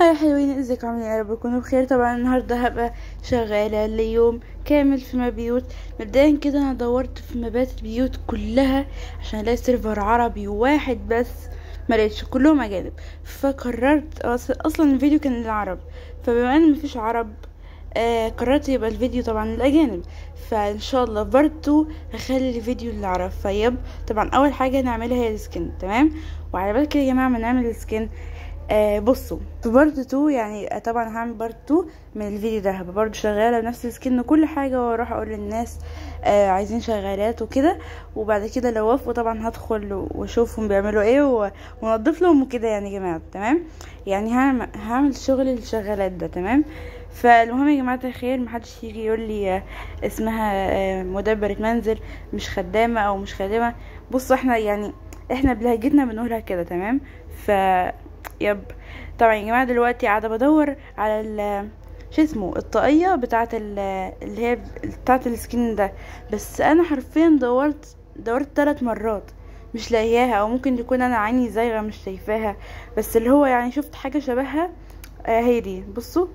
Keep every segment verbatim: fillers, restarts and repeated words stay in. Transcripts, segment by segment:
هاي حلوين، ازيكم عاملين؟ يا رب تكونوا بخير. طبعا النهارده هبقى شغاله ليوم كامل في مبيوت. مبدئيا كده انا دورت في مبات البيوت كلها عشان الاقي سيرفر عربي واحد بس، ملقتش، كلهم اجانب. فقررت أص- اصلا الفيديو كان للعرب، فبما ان مفيش عرب آه قررت يبقى الفيديو طبعا للاجانب. فان شاء الله برضو هخلي الفيديو للعرب. فيب طبعا اول حاجه نعملها هي السكن، تمام؟ وعلى بالك كده يا جماعه ما نعمل السكن، آه بصوا في بارت تو، يعني طبعا هعمل بارت تو من الفيديو ده، هبقى برضو شغاله بنفس السكن وكل حاجه، واروح اقول للناس آه عايزين شغالات وكده. وبعد كده لو وافقوا طبعا هدخل واشوفهم بيعملوا ايه و- ونضيف لهم وكده يعني يا جماعه، تمام؟ يعني هعمل هعمل شغل الشغالات ده، تمام؟ فالمهم يا جماعه الخير، محدش يجي يقول لي آه اسمها آه مدبرة منزل، مش خدامه او مش خادمه. بصوا احنا يعني احنا بلهجتنا بنقولها كده، تمام؟ ف يب طبعا يا جماعه دلوقتي قاعده بدور على ال شو اسمه الطاقيه بتاعه ال- اللي هي بتاعه السكين ده، بس انا حرفيا دورت دورت ثلاث مرات مش لاقياها، او ممكن يكون انا عيني زايغه مش شايفاها، بس اللي هو يعني شفت حاجه شبهها. آه هي دي، بصوا.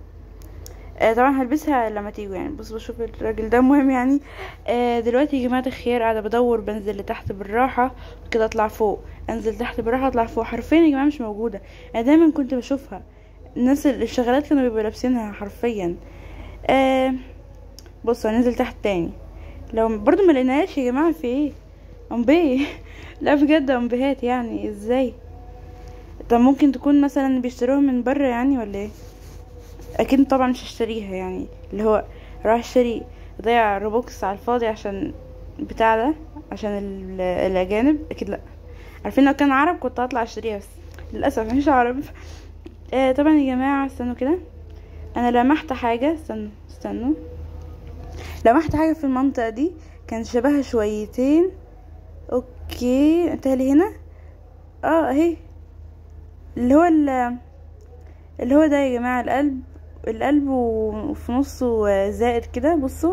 آه طبعا هلبسها لما تيجوا، يعني بص بشوف الراجل ده مهم يعني. آه دلوقتي يا جماعه الخير قاعده بدور، بنزل لتحت بالراحه كده اطلع فوق، انزل تحت بالراحه اطلع فوق. حرفيا يا جماعه مش موجوده. انا دايما كنت بشوفها، الناس اللي الشغالات كانوا بيبقوا لابسينها حرفيا. آه بصوا هننزل تحت تاني، لو برضو ما لقيناهاش يا جماعه. في ايه امبي؟ لا بجد امبيهات يعني ازاي؟ طب ممكن تكون مثلا بيشتروها من بره يعني ولا ايه؟ اكيد طبعا مش هشتريها، يعني اللي هو راح اشتري اضيع روبوكس على الفاضي عشان بتاع ده، عشان ال- الاجانب؟ اكيد لا. عارفين لو كان عرب كنت هطلع اشتريها، بس للاسف مش عرب. آه طبعا يا جماعه استنوا كده، انا لمحت حاجه، استنوا استنوا لمحت حاجه في المنطقه دي كان شبهها شويتين. اوكي انتهي هنا. اه اهي، اللي هو ال- اللي هو ده يا جماعه القلب. القلب وفي نصه زائد كده، بصوا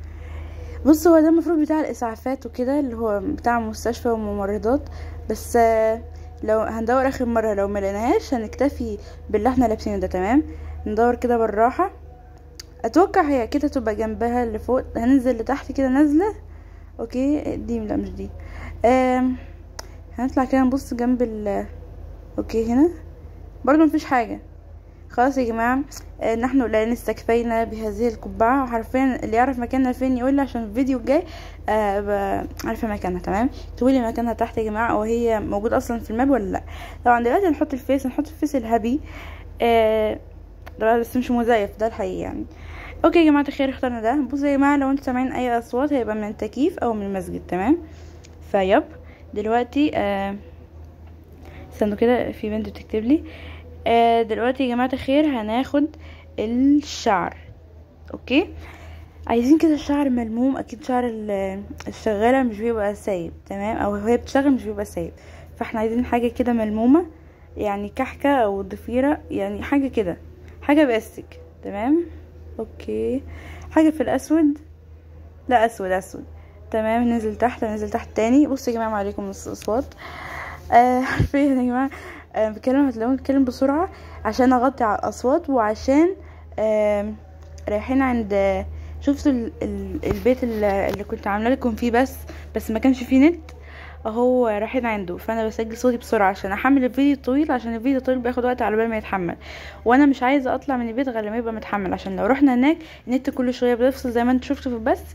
بص هو ده المفروض بتاع الاسعافات وكده، اللي هو بتاع مستشفى وممرضات. بس آه، لو هندور اخر مره لو ملقناهاش هنكتفي باللي احنا لابسينه ده، تمام؟ ندور كده بالراحه، اتوقع هي كده تبقى جنبها اللي فوق. هننزل لتحت كده نازله. اوكي دي لا مش دي. آم، هنطلع كده نبص جنب ال اوكي هنا برضو مفيش حاجه. خلاص يا جماعه، آه، نحن لا استكفينا بهذه القبعه. حرفيا اللي يعرف مكاننا فين يقول لي، عشان الفيديو الجاي آه عارفه مكانها، تمام؟ تقولي مكانها تحت يا جماعه، او هي موجود اصلا في الماب ولا لا. طبعا دلوقتي هنحط الفيس، نحط الفيس الهبي آه ده، بس مش مزيف، ده الحقيقي يعني. اوكي يا جماعه الخير، اخترنا ده. بصوا يا جماعه لو انتوا سامعين اي اصوات هيبقى من التكييف او من المسجد، تمام؟ فيب دلوقتي آه استنوا كده، في بنت بتكتب لي. آه دلوقتي يا جماعه الخير هناخد الشعر. اوكي عايزين كده الشعر ملموم، اكيد شعر ال- الشغاله مش بيبقى سايب، تمام؟ او هي بتشتغل مش بيبقى سايب، فاحنا عايزين حاجه كده ملمومه، يعني كحكه او ضفيره، يعني حاجه كده، حاجه باستك، تمام؟ اوكي حاجه في الاسود، لا اسود اسود، تمام. ننزل تحت ننزل تحت تاني. بصوا يا جماعه عليكم الاصوات آه عارفين يا جماعه آه بتكلم، هتلاقوني بتكلم بسرعه عشان اغطي على الاصوات، وعشان آه رايحين عند، شفتوا ال- ال- البيت اللي اللي كنت عامله لكم فيه، بس بس ما كانش فيه نت، اهو رايحين عنده. فانا بسجل صوتي بسرعه عشان احمل الفيديو الطويل، عشان الفيديو الطويل بياخد وقت على بال ما يتحمل، وانا مش عايزه اطلع من البيت غير لما يبقى متحمل، عشان لو رحنا هناك النت كل شويه بيفصل زي ما انتوا شفتوا في البث،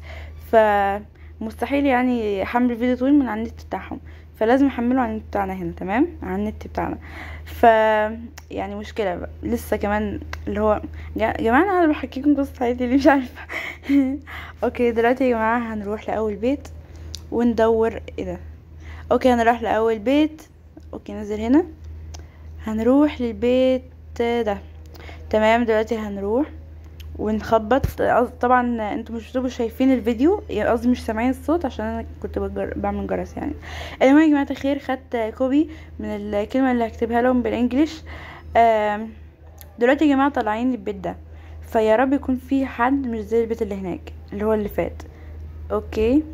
فمستحيل يعني احمل الفيديو طويل من على النت بتاعهم، فلازم احمله على النت بتاعنا هنا، تمام؟ على النت بتاعنا. ف يعني مشكله بقى لسه كمان، اللي هو يا جماعه انا بحكيكم قصه حياتي اللي مش عارفه. اوكي دلوقتي يا جماعه هنروح لاول بيت وندور ايه ده. اوكي هنروح لاول بيت. اوكي ننزل هنا، هنروح للبيت ده، تمام؟ دلوقتي هنروح ونخبط. طبعا انتوا مش بتبقوا شايفين الفيديو، يعني قصدي مش سامعين الصوت عشان انا كنت بجر... بعمل جرس يعني. المهم يا جماعه الخير، خدت كوبي من الكلمه اللي هكتبها لهم بالانجليش. آم، دلوقتي يا جماعه طالعين البيت ده، فيا رب يكون في حد مش زي البيت اللي هناك اللي هو اللي فات. اوكي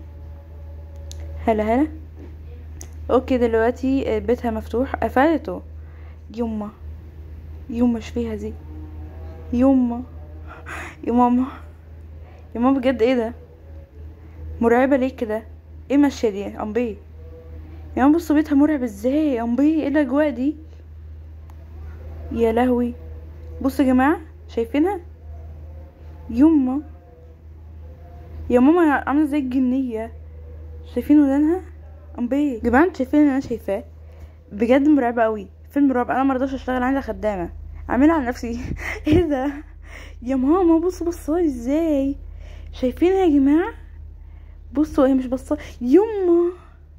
هلا هلا. اوكي دلوقتي بيتها مفتوح، قفلته يما. يوم مش فيها دي. يوم يا ماما، يا ماما بجد ايه ده؟ مرعبة ليه كده؟ ايه ماشية دي يا امبي؟ يا ماما بصوا بيتها مرعب ازاي يا امبي، ايه الاجواء دي؟ يا لهوي، بصوا يا جماعة شايفينها؟ يما، يا ماما عاملة زي الجنية، شايفين ودانها؟ امبي يا جماعة انتوا شايفين اللي انا شايفاه؟ بجد مرعبة قوي، فيلم رعب. انا مرضاش اشتغل عندي خدامة، اعملها على نفسي. ايه ده يا ماما؟ بصوا بصوا ازاي، شايفينها يا جماعة؟ بصوا هي مش بصة. يما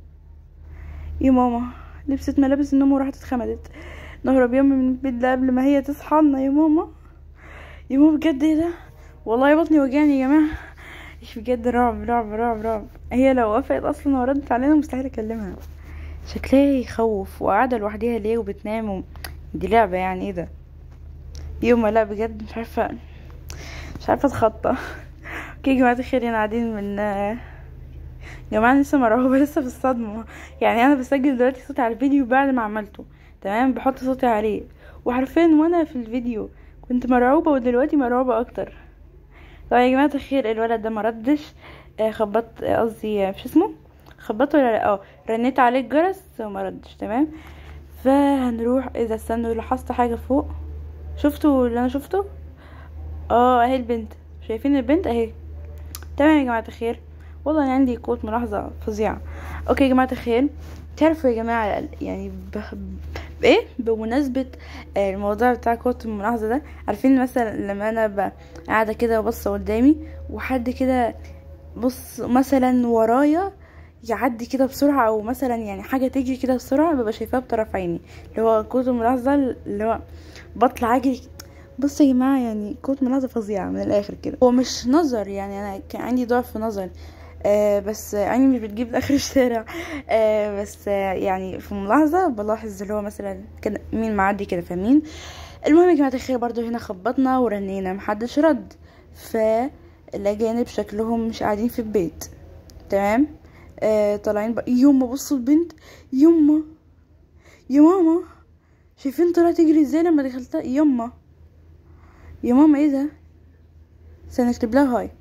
يا ماما لبست ملابس النوم وراحت اتخمدت، نهرب يوم من البيت ده قبل ما هي تصحى لنا. يا ماما، يا ماما بجد ايه ده؟ والله بطني وجعني يا جماعه، مش بجد، رعب رعب رعب رعب. هي لو وافقت اصلا وردت علينا مستحيل اكلمها، شكلها يخوف، وقاعده لوحديها ليه وبتنام و... دي لعبه يعني؟ ايه ده يوم؟ لا بجد مش عارفه، مش عارفه اتخطى. اوكي يا جماعه الخير، انا قاعدين من يا جماعه لسه مرعوبه، لسه في الصدمه. يعني انا بسجل دلوقتي صوتي على الفيديو بعد ما عملته، تمام، بحط صوتي عليه، وحرفيا وانا في الفيديو كنت مرعوبه ودلوقتي مرعوبه اكتر. طيب يا جماعه الخير، الولد ده مردش، آه خبطت، قصدي آه مش اسمه خبطت ولا لا، اه رنيت عليه الجرس ومردش، تمام. فهنروح، اذا استنوا لاحظت حاجه فوق، شفتوا اللي انا شفته؟ اه اهي البنت، شايفين البنت اهي، تمام يا جماعه الخير. والله انا عندي قوه ملاحظه فظيعه. اوكي يا جماعه الخير، تعرفوا يا جماعه يعني ب... بايه بمناسبه الموضوع بتاع قوه الملاحظه ده، عارفين مثلا لما انا ب... قاعده كده وبص قدامي وحد كده بص مثلا ورايا يعدي كده بسرعه، او مثلا يعني حاجه تيجي كده بسرعه، ببقى شايفاها بطرف عيني، اللي هو قوه الملاحظه، اللي هو بطلع اجري. بصوا يا جماعه، يعني قوه ملاحظه فظيعه من الاخر كده. هو مش نظر، يعني انا كان عندي ضعف نظر، آه بس عيني مش بتجيب لاخر الشارع، آه بس آه يعني في ملاحظه بلاحظ اللي هو مثلا كان مين معدي كده، فاهمين؟ المهم يا جماعه الخير، برضو هنا خبطنا ورنينا محدش رد، فالاجانب شكلهم مش قاعدين في البيت، تمام. آه طالعين بقى. يما بصوا البنت، يما يا ماما، شايفين طلعت تجري ازاي لما دخلتها؟ يما يا ماما ايه ده؟ سنكتب لها هاي.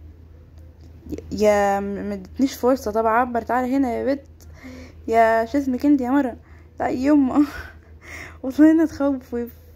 يا مدتنيش فرصه طبعا اعبر، تعالى هنا يا بت، يا شو اسمك انت يا مره؟ تعالي يما. وصلنا تخوف.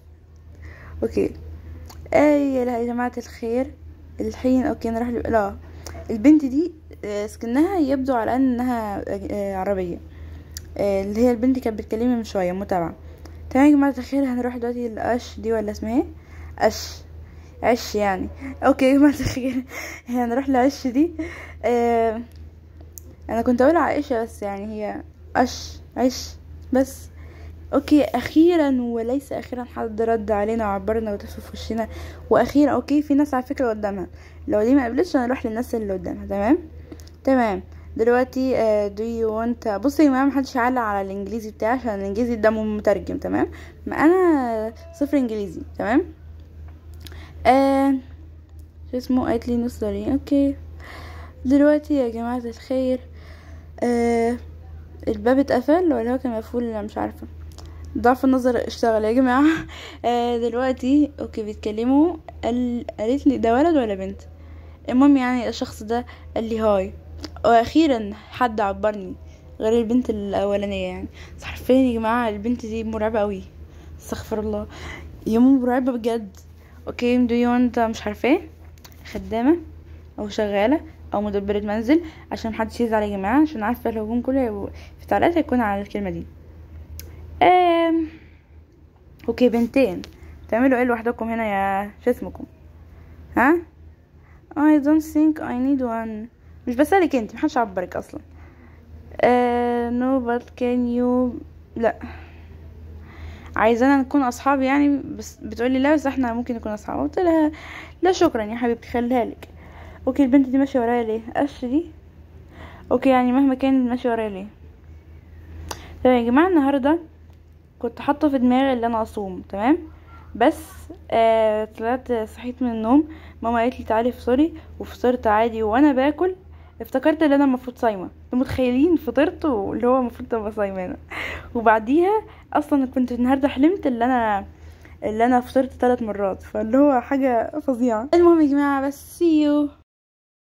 اوكي اي يا جماعه الخير، الحين اوكي نروح ل... لا البنت دي سكنها يبدو على انها عربيه، اللي هي البنت كانت بتكلمني من شويه متابعه، تمام يا جماعه الخير. هنروح دلوقتي الاش دي، ولا اسمها ايه؟ اش عش يعني. اوكي يا جماعه الخير، هنروح لعش دي. آه انا كنت اقول عائشه، بس يعني هي اش عش بس. اوكي اخيرا وليس اخيرا حد رد علينا وعبرنا وتف في وشنا، واخيرا اوكي في ناس على فكره قدامها، لو دي ما قبلتش هنروح للناس اللي قدامها، تمام تمام. دلوقتي دو يو وانت، بصي يا جماعه محدش يعلق على الانجليزي بتاعي عشان الانجليزي ده مترجم، تمام، ما انا صفر انجليزي، تمام. آه شو اسمه؟ قالت لي نص دارين. اوكي دلوقتي يا جماعه الخير، آه الباب اتقفل ولا هو كان مقفول؟ مش عارفه، ضعف النظر اشتغل يا جماعه. آه دلوقتي اوكي بيتكلموا، قال قالت لي ده ولد ولا بنت؟ المهم يعني الشخص ده قال لي هاي، واخيرا حد عبرني غير البنت الاولانيه يعني. بس حرفيا يا جماعه البنت دي مرعبه قوي، استغفر الله، يا ماما مرعبه بجد. اوكي دو يو انت مش عارفه ايه، خدامه او شغاله او مدبره منزل، عشان محدش يزعل يا جماعه، عشان عارفه الهجوم كله في تعليقات هيكون على الكلمه دي. آم. اوكي بنتين، تعملوا ايه لوحدكم هنا يا شو اسمكم؟ ها I don't think I need one. مش بسألك انت، محدش عبرك اصلا. uh, no but can you، لا عايزانا نكون اصحاب يعني، بس بتقولي لا بس احنا ممكن نكون اصحاب. قلت لها لا شكرا يا حبيبتي خليها لك. اوكي البنت دي ماشيه ورايا ليه؟ قش دي. اوكي يعني مهما كان ماشيه ورايا ليه؟ طيب يا جماعه النهارده كنت حاطه في دماغي اللي انا اصوم، تمام، بس آه طلعت صحيت من النوم، ماما قالت لي تعالي افطري، وفطرت عادي، وانا باكل افتكرت ان انا المفروض صايمه. انتوا متخيلين؟ فطرت واللي هو المفروض ابقى صايمانه. وبعديها اصلا كنت النهارده حلمت ان انا اللي انا فطرت ثلاث مرات، فاللي هو حاجه فظيعه. المهم يا جماعه بس see you.